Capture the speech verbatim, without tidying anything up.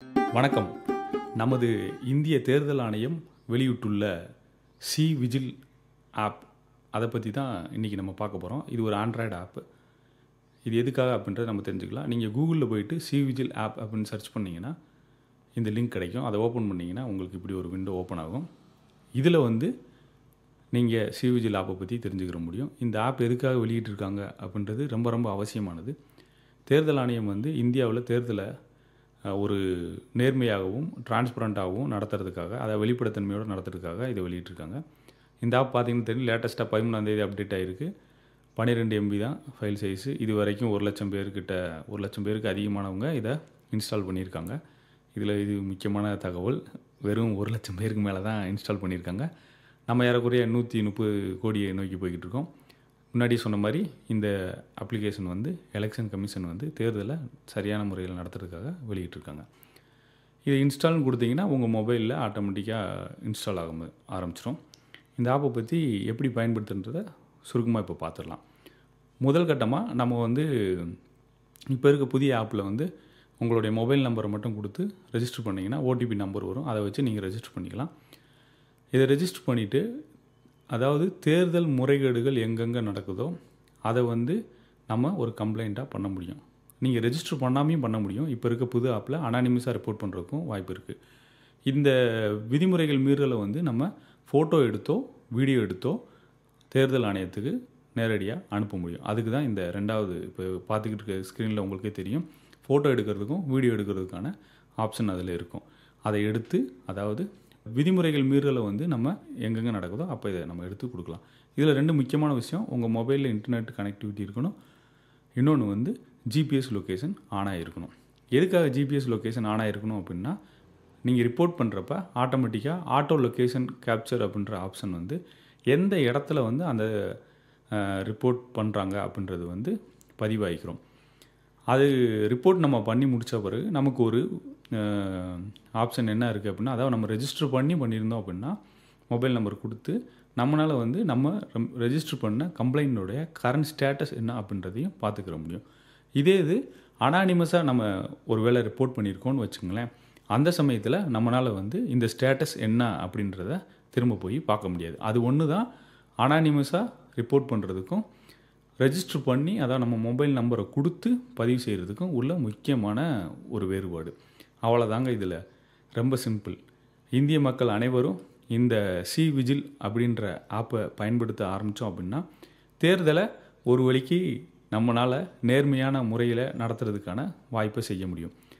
வணக்கம். நமது இந்திய தேர்தல் ஆணையம் வெளியிட்டுள்ள cVIGIL ஆப் அதை பற்றி தான் இன்றைக்கி நம்ம பார்க்க போகிறோம். இது ஒரு ஆண்ட்ராய்டு ஆப். இது எதுக்காக அப்படின்றத நம்ம தெரிஞ்சுக்கலாம். நீங்கள் கூகுளில் போயிட்டு cVIGIL ஆப் அப்படின்னு சர்ச் பண்ணிங்கன்னா இந்த லிங்க் கிடைக்கும். அதை ஓப்பன் பண்ணிங்கன்னா உங்களுக்கு இப்படி ஒரு விண்டோ ஓப்பன் ஆகும். இதில் வந்து நீங்கள் cVIGIL ஆப்பை பற்றி தெரிஞ்சுக்கிற முடியும். இந்த ஆப் எதுக்காக வெளியிட்டிருக்காங்க அப்படின்றது ரொம்ப ரொம்ப அவசியமானது. தேர்தல் ஆணையம் வந்து இந்தியாவில் தேர்தலை ஒரு நேர்மையாகவும் டிரான்ஸ்பரண்ட்டாகவும் நடத்துறதுக்காக, அதை வெளிப்படைத்தன்மையோடு நடத்துறதுக்காக இதை வெளியிட்டிருக்காங்க. இந்த ஆப் பார்த்தீங்கன்னா தெரியும், லேட்டஸ்ட்டாக பதிமூணாந்தேதி அப்டேட் ஆகிருக்கு. பன்னிரெண்டு எம்பி தான் ஃபைல் சைஸு. இது வரைக்கும் ஒரு லட்சம் பேர்கிட்ட ஒரு லட்சம் பேருக்கு அதிகமானவங்க இதை இன்ஸ்டால் பண்ணியிருக்காங்க. இதில் இது முக்கியமான தகவல், வெறும் ஒரு லட்சம் பேருக்கு மேலே தான் இன்ஸ்டால் பண்ணியிருக்காங்க. நம்ம ஏறக்குறைய நூற்றி முப்பது கோடியை நோக்கி போய்கிட்டு இருக்கோம். முன்னாடி சொன்ன மாதிரி இந்த அப்ளிகேஷன் வந்து எலெக்ஷன் கமிஷன் வந்து தேர்தலை சரியான முறையில் நடத்துறதுக்காக வெளியிட்டிருக்காங்க. இதை இன்ஸ்டால்னு கொடுத்தீங்கன்னா உங்கள் மொபைலில் ஆட்டோமேட்டிக்காக இன்ஸ்டால் ஆகும் ஆரம்பிச்சிடும். இந்த ஆப்பை பற்றி எப்படி பயன்படுத்துன்றதை சுருக்கமாக இப்போ பார்த்துடலாம். முதல் கட்டமாக நம்ம வந்து இப்போ இருக்க புதிய ஆப்பில் வந்து உங்களுடைய மொபைல் நம்பரை மட்டும் கொடுத்து ரெஜிஸ்டர் பண்ணிங்கன்னா ஓடிபி நம்பர் வரும். அதை வச்சு நீங்கள் ரெஜிஸ்டர் பண்ணிக்கலாம். இதை ரெஜிஸ்டர் பண்ணிவிட்டு, அதாவது தேர்தல் முறைகேடுகள் எங்கெங்கே நடக்குதோ அதை வந்து நம்ம ஒரு கம்ப்ளைண்ட்டாக பண்ண முடியும். நீங்கள் ரெஜிஸ்டர் பண்ணாமையும் பண்ண முடியும். இப்போ இருக்க புது ஆப்பில் அனானிமஸாக ரிப்போர்ட் பண்ணுறதுக்கும் வாய்ப்பு இருக்குது. இந்த விதிமுறைகள் மீறலை வந்து நம்ம ஃபோட்டோ எடுத்தோ வீடியோ எடுத்தோ தேர்தல் ஆணையத்துக்கு நேரடியாக அனுப்ப முடியும். அதுக்கு தான் இந்த ரெண்டாவது இப்போ பார்த்துக்கிட்டு இருக்க ஸ்க்ரீனில் உங்களுக்கே தெரியும், ஃபோட்டோ எடுக்கிறதுக்கும் வீடியோ எடுக்கிறதுக்கான ஆப்ஷன் அதில் இருக்கும். அதை எடுத்து, அதாவது விதிமுறைகள் மீறலை வந்து நம்ம எங்கெங்கே நடக்குதோ அப்போ இதை நம்ம எடுத்து கொடுக்கலாம். இதில் ரெண்டு முக்கியமான விஷயம், உங்கள் மொபைலில் இன்டர்நெட் கனெக்டிவிட்டி இருக்கணும், இன்னொன்று வந்து ஜிபிஎஸ் லொக்கேஷன் ஆனாக இருக்கணும். எதுக்காக ஜிபிஎஸ் லொக்கேஷன் ஆனாக இருக்கணும் அப்படின்னா, நீங்கள் ரிப்போர்ட் பண்ணுறப்ப ஆட்டோமேட்டிக்காக ஆட்டோ லொக்கேஷன் கேப்சர் அப்படின்ற ஆப்ஷன் வந்து எந்த இடத்துல வந்து அந்த ரிப்போர்ட் பண்ணுறாங்க அப்படின்றது வந்து பதிவாகிக்கிறோம். அது ரிப்போர்ட் நம்ம பண்ணி முடித்த பிறகு நமக்கு ஒரு ஆப்ஷன் என்ன இருக்குது அப்படின்னா, அதாவது நம்ம ரெஜிஸ்டர் பண்ணி பண்ணியிருந்தோம் அப்படின்னா மொபைல் நம்பர் கொடுத்து நம்மளால் வந்து நம்ம ரெஜிஸ்டர் பண்ண கம்ப்ளைண்ட்டோடைய கரண்ட் ஸ்டேட்டஸ் என்ன அப்படின்றதையும் பார்த்துக்கிற முடியும். இதே இது அனானிமஸாக நம்ம ஒரு வேளை ரிப்போர்ட் பண்ணியிருக்கோன்னு வச்சுங்களேன், அந்த சமயத்தில் நம்மளால் வந்து இந்த ஸ்டேட்டஸ் என்ன அப்படின்றத திரும்ப போய் பார்க்க முடியாது. அது ஒன்று தான் அனானிமஸாக ரிப்போர்ட் பண்ணுறதுக்கும் ரெஜிஸ்டர் பண்ணி அதான் நம்ம மொபைல் நம்பரை கொடுத்து பதிவு செய்கிறதுக்கும் உள்ள முக்கியமான ஒரு வேறுபாடு. அவ்வளோதாங்க. இதில் ரொம்ப சிம்பிள். இந்திய மக்கள் அனைவரும் இந்த cVIGIL அப்படின்ற ஆப்பை பயன்படுத்த ஆரம்பித்தோம் அப்படின்னா தேர்தலை ஒரு வழிக்கு நம்மளால் நேர்மையான முறையில் நடத்துறதுக்கான வாய்ப்பை செய்ய முடியும்.